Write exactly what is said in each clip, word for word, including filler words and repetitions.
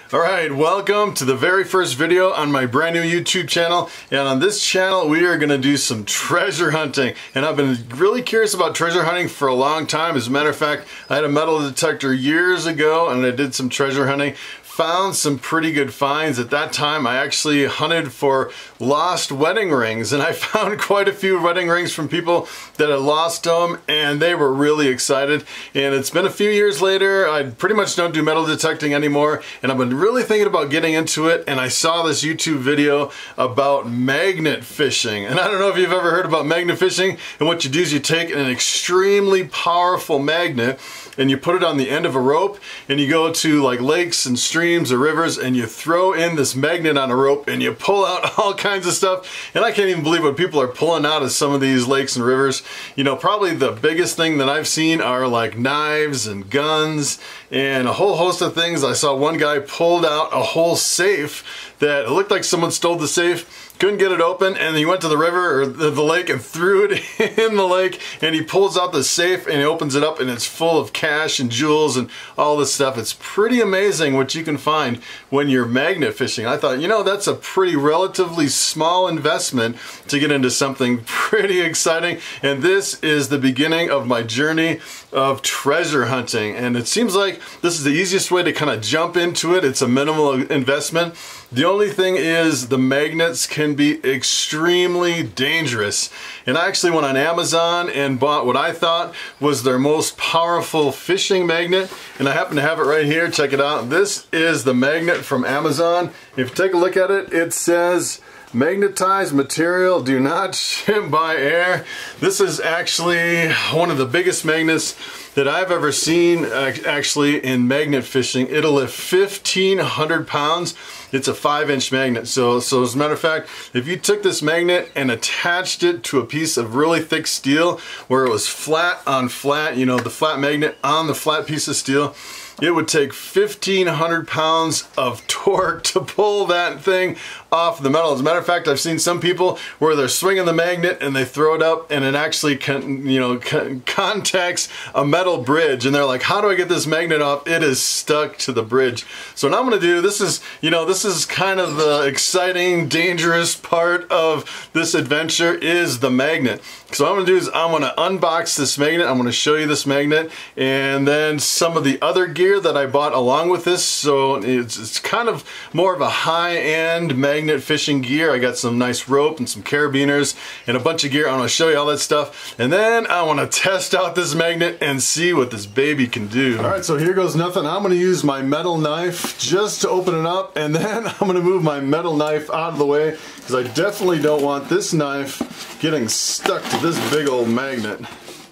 Alright, welcome to the very first video on my brand new YouTube channel. And on this channel we are going to do some treasure hunting. And I've been really curious about treasure hunting for a long time. As a matter of fact, I had a metal detector years ago and I did some treasure hunting. Found some pretty good finds. At that time I actually hunted for lost wedding rings, and I found quite a few wedding rings from people that had lost them, and they were really excited. And it's been a few years later. I pretty much don't do metal detecting anymore, and I've been really thinking about getting into it, and I saw this YouTube video about magnet fishing. And I don't know if you've ever heard about magnet fishing, and what you do is you take an extremely powerful magnet and you put it on the end of a rope, and you go to like lakes and streams or rivers, and you throw in this magnet on a rope and you pull out all kinds of stuff. And I can't even believe what people are pulling out of some of these lakes and rivers. You know, probably the biggest thing that I've seen are like knives and guns and a whole host of things. I saw one guy pulled out a whole safe that it looked like someone stole the safe, couldn't get it open, and he went to the river or the, the lake and threw it in the lake, and he pulls out the safe and he opens it up and it's full of cash and jewels and all this stuff. It's pretty amazing what you can find when you're magnet fishing. I thought, you know, that's a pretty relatively small investment to get into something pretty exciting, and this is the beginning of my journey of treasure hunting. And it seems like this is the easiest way to kind of jump into it. It's a minimal investment. The only thing is the magnets can be extremely dangerous. And I actually went on Amazon and bought what I thought was their most powerful fishing magnet. And I happen to have it right here. Check it out. This is the magnet from Amazon. If you take a look at it, it says magnetized material, do not ship by air. This is actually one of the biggest magnets that I've ever seen actually in magnet fishing. It'll lift fifteen hundred pounds. It's a five inch magnet. So, so as a matter of fact, if you took this magnet and attached it to a piece of really thick steel where it was flat on flat, you know, the flat magnet on the flat piece of steel, it would take fifteen hundred pounds of torque to pull that thing off the metal. As a matter of fact, I've seen some people where they're swinging the magnet and they throw it up and it actually con you know con contacts a metal bridge, and they're like, how do I get this magnet off? It is stuck to the bridge. So what I'm gonna do, this is, you know, this is kind of the exciting, dangerous part of this adventure is the magnet. So what I'm gonna do is I'm gonna unbox this magnet. I'm gonna show you this magnet and then some of the other gear that I bought along with this. So it's, it's kind of more of a high-end magnet fishing gear. I got some nice rope and some carabiners and a bunch of gear. I'm gonna show you all that stuff, and then I want to test out this magnet and see what this baby can do. All right, so here goes nothing. I'm gonna use my metal knife just to open it up, and then I'm gonna move my metal knife out of the way because I definitely don't want this knife getting stuck to this big old magnet.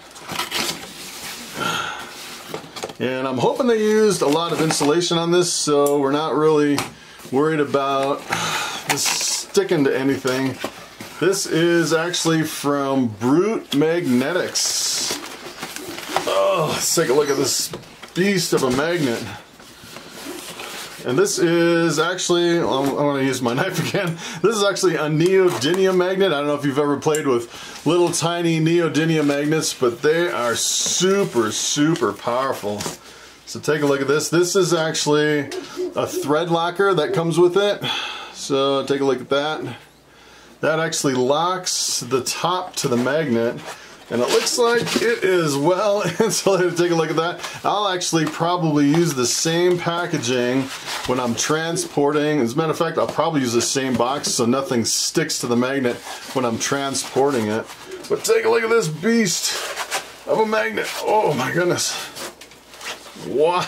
And I'm hoping they used a lot of insulation on this, so we're not really worried about this sticking to anything. This is actually from Brute Magnetics. Oh, let's take a look at this beast of a magnet. And this is actually, I'm, I'm going to use my knife again. This is actually a neodymium magnet. I don't know if you've ever played with little tiny neodymium magnets, but they are super, super powerful. So take a look at this. This is actually a thread locker that comes with it. So take a look at that. That actually locks the top to the magnet, and it looks like it is well insulated. Take a look at that. I'll actually probably use the same packaging when I'm transporting. As a matter of fact, I'll probably use the same box so nothing sticks to the magnet when I'm transporting it. But take a look at this beast of a magnet. Oh my goodness. Wow.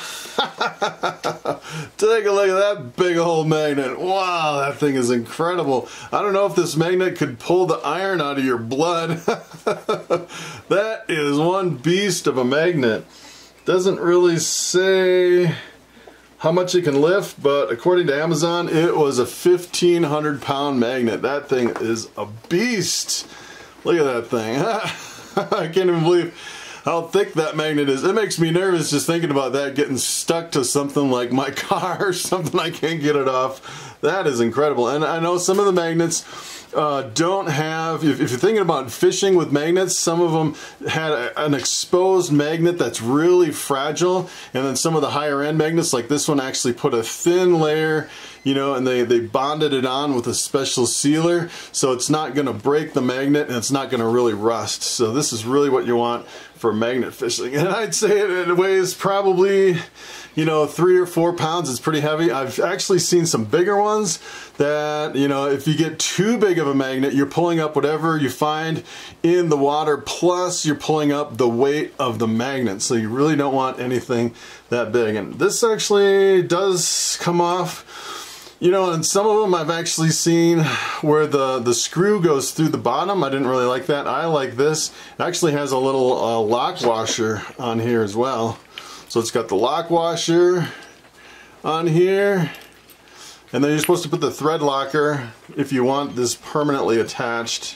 Take a look at that big old magnet. Wow, that thing is incredible. I don't know if this magnet could pull the iron out of your blood. That is one beast of a magnet. Doesn't really say how much it can lift, but according to Amazon, it was a fifteen hundred pound magnet. That thing is a beast. Look at that thing. I can't even believe how thick that magnet is. It makes me nervous just thinking about that getting stuck to something like my car or something. I can't get it off. That is incredible. And I know some of the magnets uh, don't have, if, if you're thinking about fishing with magnets, some of them had a, an exposed magnet that's really fragile, and then some of the higher end magnets like this one actually put a thin layer, you know, and they, they bonded it on with a special sealer, so it's not going to break the magnet and it's not going to really rust. So this is really what you want for magnet fishing. And I'd say it, it weighs probably, you know, three or four pounds. It's pretty heavy. I've actually seen some bigger ones that, you know, if you get too big of a magnet, you're pulling up whatever you find in the water, plus you're pulling up the weight of the magnet. So you really don't want anything that big. And this actually does come off. You know, and some of them I've actually seen where the, the screw goes through the bottom. I didn't really like that. I like this. It actually has a little uh, lock washer on here as well. So it's got the lock washer on here. And then you're supposed to put the thread locker if you want this permanently attached,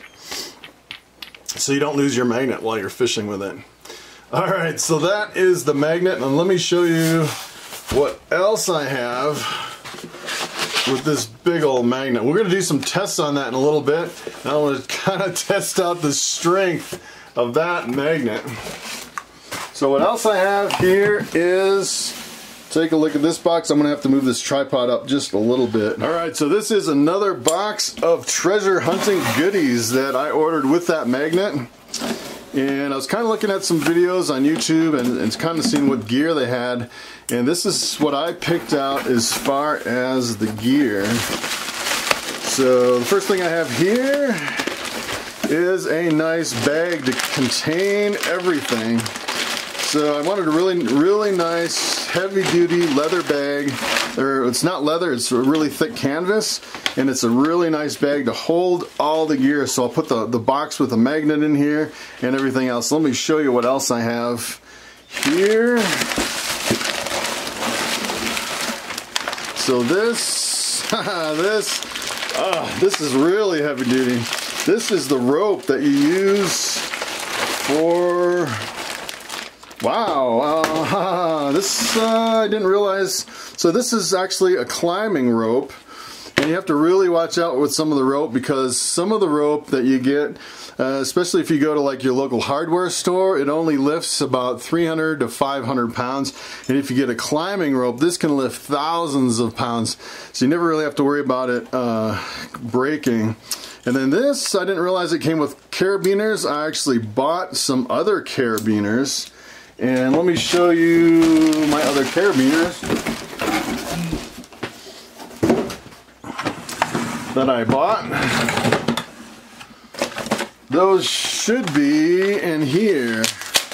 so you don't lose your magnet while you're fishing with it. Alright, so that is the magnet. And let me show you what else I have with this big old magnet. We're going to do some tests on that in a little bit. And I want to kind of test out the strength of that magnet. So what else I have here is, take a look at this box. I'm going to have to move this tripod up just a little bit. Alright, so this is another box of treasure hunting goodies that I ordered with that magnet. And I was kind of looking at some videos on YouTube and, and kind of seeing what gear they had. And this is what I picked out as far as the gear. So the first thing I have here is a nice bag to contain everything. So I wanted a really, really nice heavy-duty leather bag. Or it's not leather, it's a really thick canvas. And it's a really nice bag to hold all the gear. So I'll put the, the box with a magnet in here and everything else. Let me show you what else I have here. So this, this, uh, this is really heavy duty. This is the rope that you use for, wow, uh, this, uh, I didn't realize. So this is actually a climbing rope. And you have to really watch out with some of the rope, because some of the rope that you get, uh, especially if you go to like your local hardware store, it only lifts about three hundred to five hundred pounds. And if you get a climbing rope, this can lift thousands of pounds. So you never really have to worry about it uh, breaking. And then this, I didn't realize it came with carabiners. I actually bought some other carabiners. And let me show you my other carabiners that I bought. Those should be in here.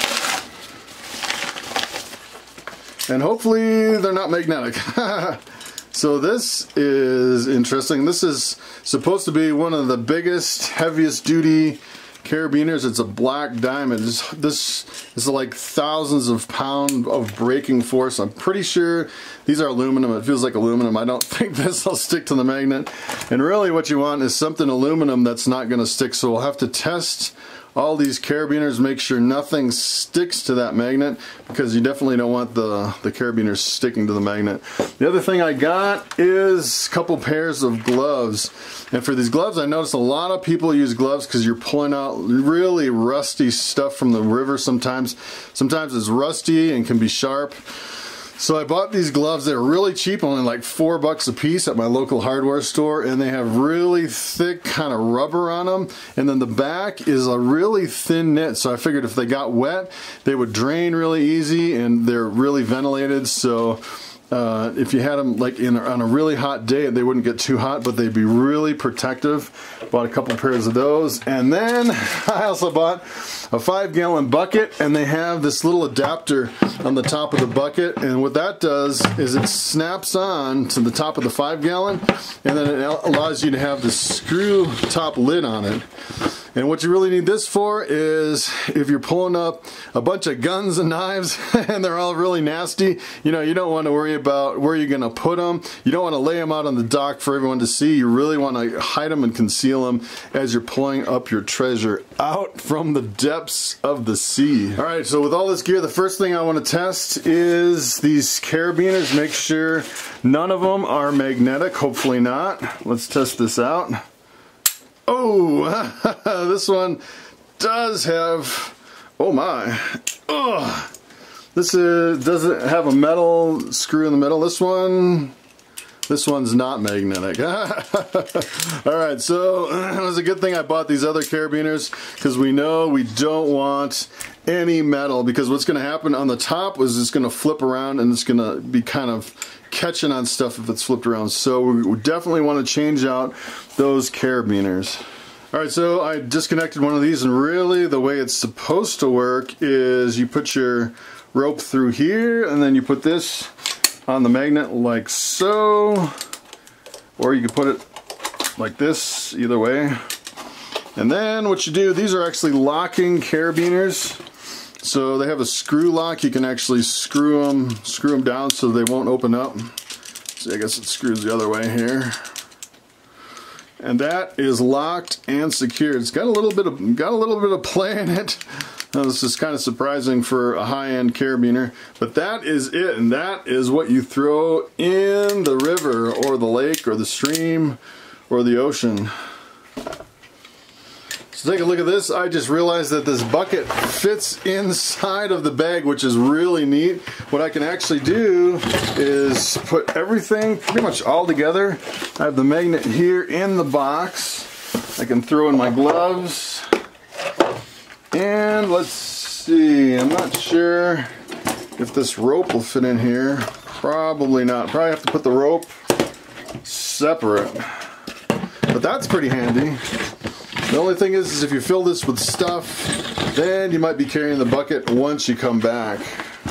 And hopefully they're not magnetic. So this is interesting. This is supposed to be one of the biggest, heaviest duty carabiners. It's a black diamond. This, this is like thousands of pounds of braking force. I'm pretty sure these are aluminum. It feels like aluminum. I don't think this will stick to the magnet. And really what you want is something aluminum that's not going to stick. So we'll have to test all these carabiners, make sure nothing sticks to that magnet, because you definitely don't want the, the carabiners sticking to the magnet. The other thing I got is a couple pairs of gloves. And for these gloves, I noticed a lot of people use gloves because you're pulling out really rusty stuff from the river sometimes. Sometimes it's rusty and can be sharp. So I bought these gloves. They're really cheap, only like four bucks a piece at my local hardware store, and they have really thick kind of rubber on them. And then the back is a really thin knit, so I figured if they got wet, they would drain really easy, and they're really ventilated. So uh, if you had them like in on a really hot day, they wouldn't get too hot, but they'd be really protective. Bought a couple pairs of those, and then I also bought a five gallon bucket, and they have this little adapter on the top of the bucket, and what that does is it snaps on to the top of the five gallon, and then it allows you to have the screw top lid on it. And what you really need this for is if you're pulling up a bunch of guns and knives and they're all really nasty, you know, you don't want to worry about where you're going to put them. You don't want to lay them out on the dock for everyone to see. You really want to hide them and conceal them as you're pulling up your treasure out from the depths of the sea. Alright, so with all this gear, the first thing I want to test is these carabiners. Make sure none of them are magnetic. Hopefully not. Let's test this out. Oh, this one does have, oh my, oh, this is, doesn't have a metal screw in the middle. This one, this one's not magnetic. All right, so it was a good thing I bought these other carabiners, because we know we don't want any metal, because what's going to happen on the top is it's going to flip around and it's going to be kind of catching on stuff if it's flipped around. So we definitely want to change out those carabiners. All right, so I disconnected one of these, and really the way it's supposed to work is you put your rope through here, and then you put this on the magnet like so, or you can put it like this, either way. And then what you do, these are actually locking carabiners, so they have a screw lock. You can actually screw them screw them down so they won't open up. So I guess it screws the other way here, and that is locked and secured. It's got a little bit of got a little bit of play in it. Now, this is kind of surprising for a high-end carabiner, but that is it, and that is what you throw in the river or the lake or the stream or the ocean. So take a look at this. I just realized that this bucket fits inside of the bag, which is really neat. What I can actually do is put everything pretty much all together. I have the magnet here in the box. I can throw in my gloves. And let's see, I'm not sure if this rope will fit in here. Probably not. Probably have to put the rope separate. But that's pretty handy. The only thing is, is if you fill this with stuff, then you might be carrying the bucket once you come back.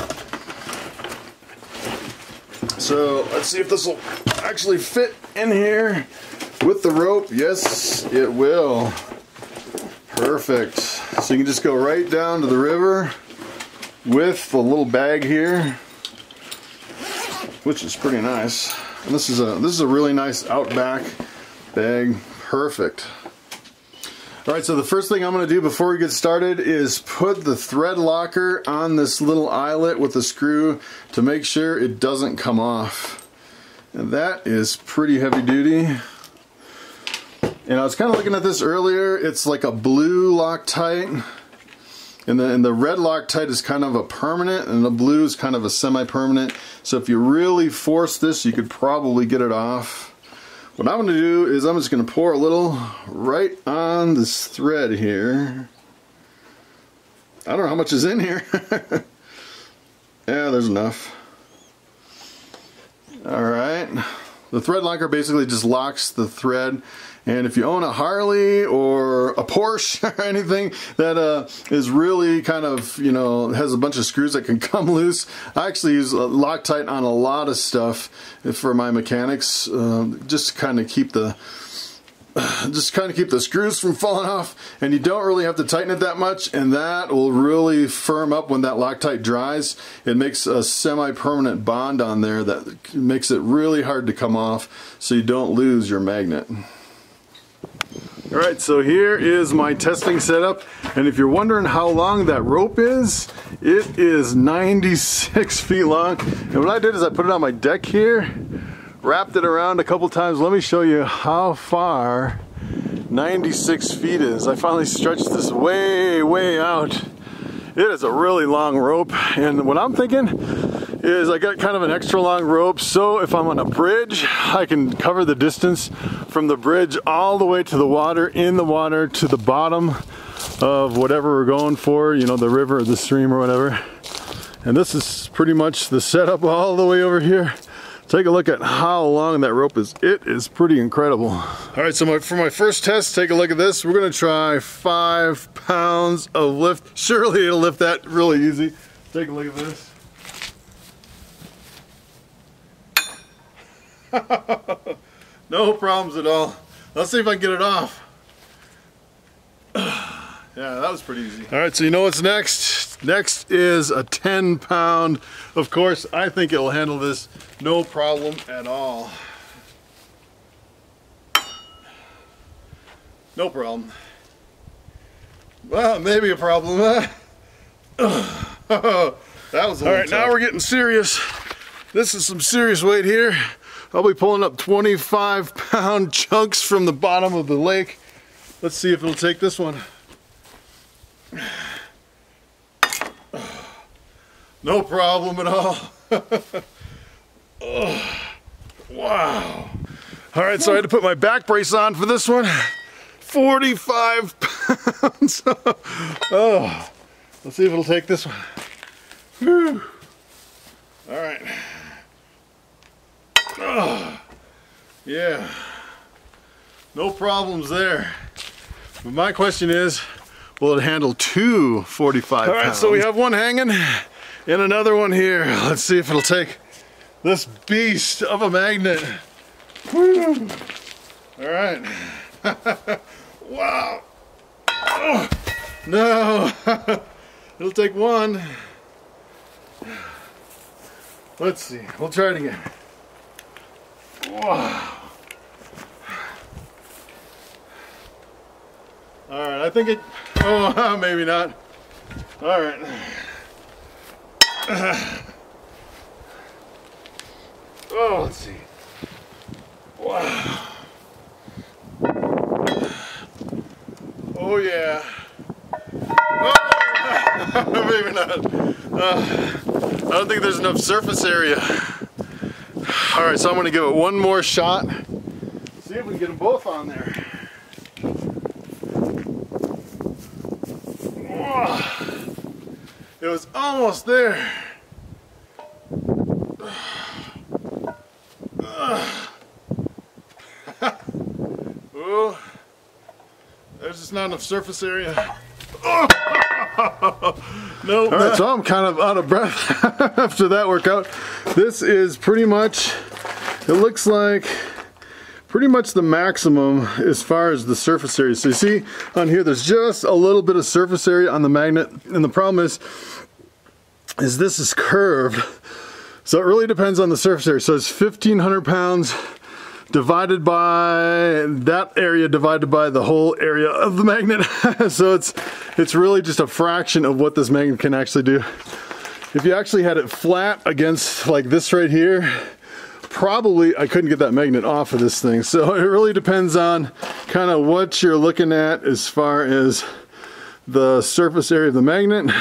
So let's see if this will actually fit in here with the rope. Yes, it will. Perfect. So you can just go right down to the river with the little bag here, which is pretty nice. And this is a this is a really nice Outback bag. Perfect. All right, so the first thing I'm going to do before we get started is put the thread locker on this little eyelet with a screw to make sure it doesn't come off. And that is pretty heavy duty. And I was kind of looking at this earlier. It's like a blue Loctite, and the, and the red Loctite is kind of a permanent, and the blue is kind of a semi-permanent. So if you really force this, you could probably get it off. What I'm going to do is I'm just going to pour a little right on this thread here. I don't know how much is in here. Yeah, there's enough. All right. The thread locker basically just locks the thread. And if you own a Harley or a Porsche or anything that uh, is really kind of, you know, has a bunch of screws that can come loose, I actually use Loctite on a lot of stuff for my mechanics, uh, just to kind of keep the just kind of keep the screws from falling off, and you don't really have to tighten it that much, and that will really firm up when that Loctite dries. It makes a semi-permanent bond on there that makes it really hard to come off, so you don't lose your magnet. Alright, so here is my testing setup, and if you're wondering how long that rope is, it is ninety-six feet long. And what I did is I put it on my deck here, wrapped it around a couple times. Let me show you how far ninety-six feet is. I finally stretched this way, way out. It is a really long rope, and what I'm thinking is I got kind of an extra long rope, so if I'm on a bridge, I can cover the distance from the bridge all the way to the water, in the water to the bottom of whatever we're going for, you know, the river or the stream or whatever. And this is pretty much the setup all the way over here. Take a look at how long that rope is. It is pretty incredible. All right, so my, for my first test, take a look at this. We're gonna try five pounds of lift. Surely it'll lift that really easy. Take a look at this. No problems at all. Let's see if I can get it off. Yeah, that was pretty easy. All right, so you know what's next? Next is a ten pound. Of course, I think it'll handle this no problem at all. No problem. Well, maybe a problem. That was a all right, tough. Now we're getting serious. This is some serious weight here. I'll be pulling up twenty-five pound chunks from the bottom of the lake. Let's see if it'll take this one. No problem at all. Oh, wow. All right, so I had to put my back brace on for this one. forty-five pounds. Oh, let's see if it'll take this one. Whew. All right. Oh, yeah. No problems there. But my question is, will it handle two forty-five pounds? All right, so we have one hanging and another one here. Let's see if it'll take this beast of a magnet. Woo. All right. Wow. Oh, no. It'll take one. Let's see. We'll try it again. Wow. All right, I think it, oh, maybe not. All right. Oh, let's see. Wow. Oh, yeah. Oh, maybe not. Uh, I don't think there's enough surface area. All right, so I'm gonna give it one more shot. See if we can get them both on there. It was almost there. Oh, there's just not enough surface area. Oh. Nope. All right, so I'm kind of out of breath after that workout. This is pretty much, it looks like pretty much the maximum as far as the surface area. So you see on here, there's just a little bit of surface area on the magnet, and the problem is, is this is curved. So it really depends on the surface area. So it's fifteen hundred pounds divided by that area divided by the whole area of the magnet. So it's it's really just a fraction of what this magnet can actually do. If you actually had it flat against like this right here, probably I couldn't get that magnet off of this thing. So it really depends on kind of what you're looking at as far as the surface area of the magnet.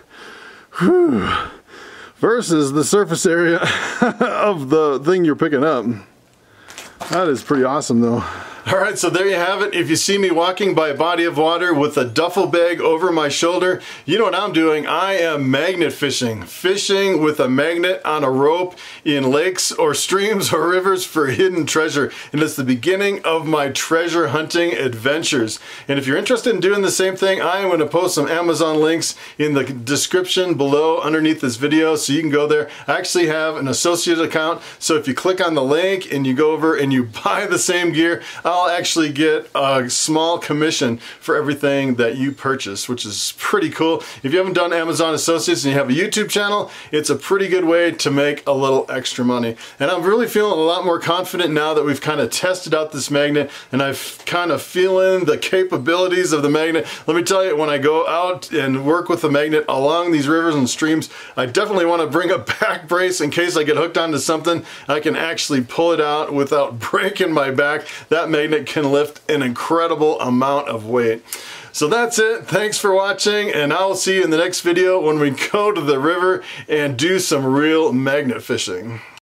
Whew. Versus the surface area of the thing you're picking up. That is pretty awesome though. All right, so there you have it. If you see me walking by a body of water with a duffel bag over my shoulder, you know what I'm doing. I am magnet fishing. Fishing with a magnet on a rope in lakes or streams or rivers for hidden treasure. And it's the beginning of my treasure hunting adventures. And if you're interested in doing the same thing, I am going to post some Amazon links in the description below underneath this video so you can go there. I actually have an associate account, so if you click on the link and you go over and you buy the same gear, I'll actually get a small commission for everything that you purchase, which is pretty cool. If you haven't done Amazon Associates and you have a YouTube channel, it's a pretty good way to make a little extra money. And I'm really feeling a lot more confident now that we've kind of tested out this magnet and I've kind of feeling the capabilities of the magnet. Let me tell you, when I go out and work with the magnet along these rivers and streams, I definitely want to bring a back brace in case I get hooked onto something. I can actually pull it out without breaking my back. That magnet can lift an incredible amount of weight. So that's it. Thanks for watching, and I will see you in the next video when we go to the river and do some real magnet fishing.